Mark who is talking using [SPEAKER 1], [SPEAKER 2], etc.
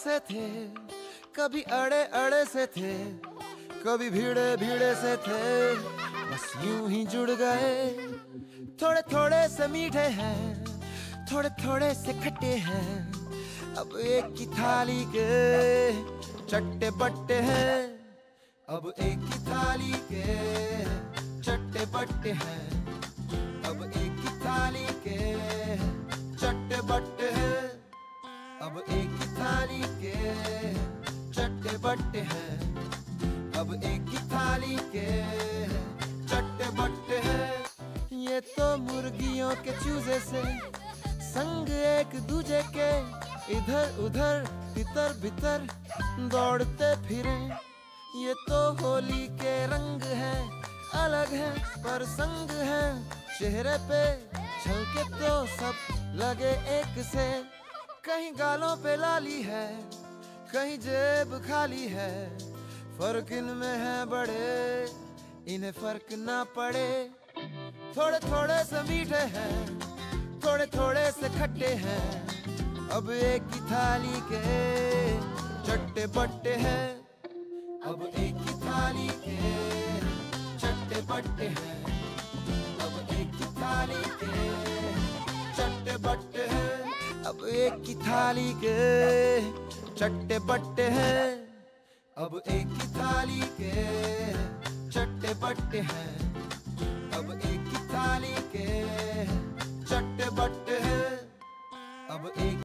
[SPEAKER 1] से थे, कभी अड़े अड़े से थे, कभी भीड़े भीड़े से थे, बस यूं ही जुड़ गए। थोड़े थोड़े से मीठे हैं, थोड़े थोड़े से खट्टे हैं, अब एक ही थाली के चट्टे बट्टे हैं। अब एक ही थाली के चट्टे बट्टे हैं, अब एक ही थाली के चट्टे बट्टे हैं, अब एक ही थाली के चट्टे बट्टे हैं, अब एक ही थाली के चट्टे बट्टे हैं। ये तो मुर्गियों के चूजे से संग एक दूजे के इधर उधर तितर बितर दौड़ते फिरे। ये तो होली के रंग हैं, अलग हैं पर संग हैं, चेहरे पे झलके तो सब लगे एक से। कहीं गालों पे लाली है, कहीं जेब खाली है, फर्क इनमें है बड़े, इन्हें फर्क ना पड़े। थोड़े थोड़े से मीठे हैं, थोड़े थोड़े से खट्टे हैं, अब एक ही थाली के चट्टे बट्टे हैं, अब एक ही थाली के चट्टे बट्टे हैं, अब एक ही थाली के चट्टे बट्टे हैं, अब एक ही थाली के चट्टे बट्टे हैं, अब एक ही थाली के चट्टे बट्टे हैं, अब एक ही थाली के चट्टे बट्टे हैं, अब एक